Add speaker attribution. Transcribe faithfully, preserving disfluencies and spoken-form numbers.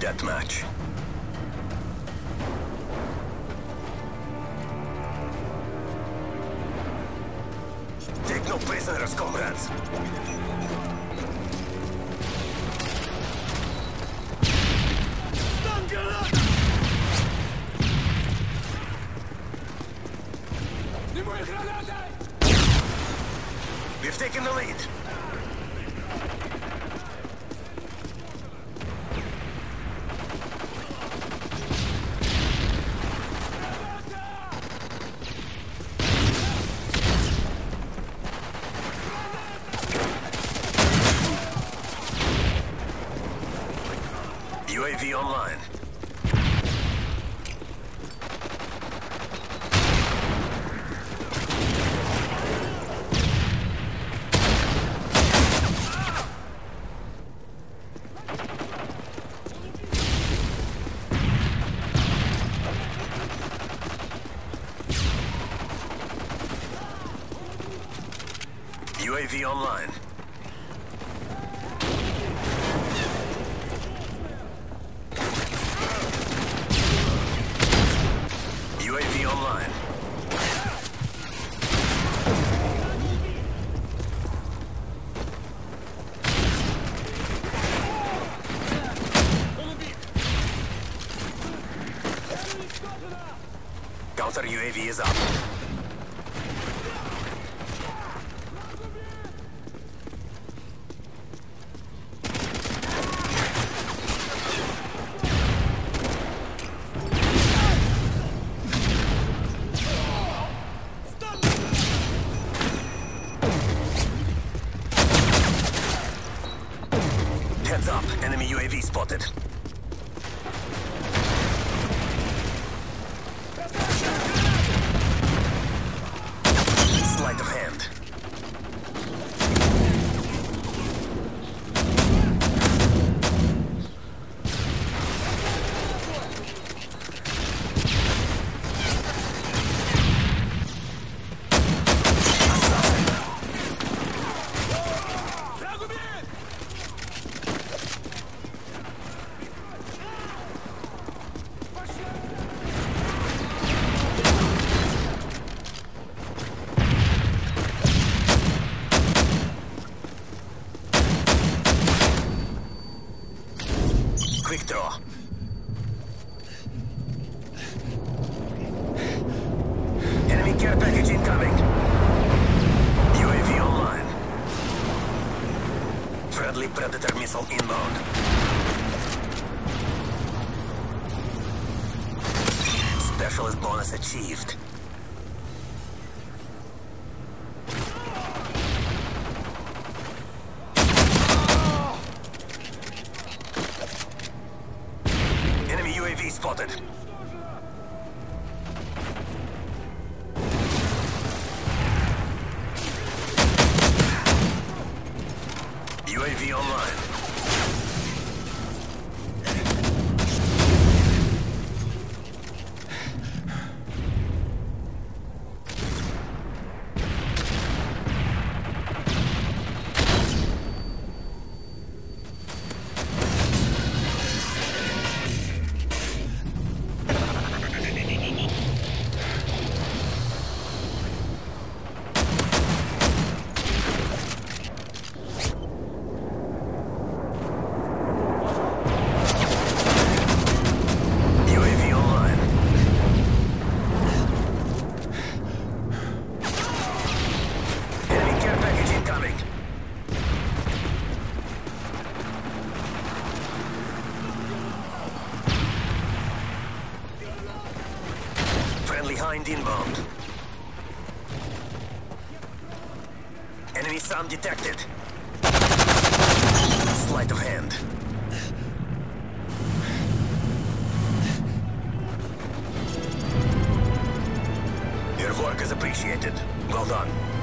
Speaker 1: deathmatch. Take no prisoners, comrades. We've taken the lead. U A V online. U A V online. U A V online. Counter U A V is up. Heads up, enemy U A V spotted. Sleight of hand. Quick draw. Enemy care package incoming. U A V online. Friendly Predator missile inbound. Specialist bonus achieved. U A V spotted. U A V online. Behind inbound. Enemy sound detected. Sleight of hand. Your work is appreciated. Well done.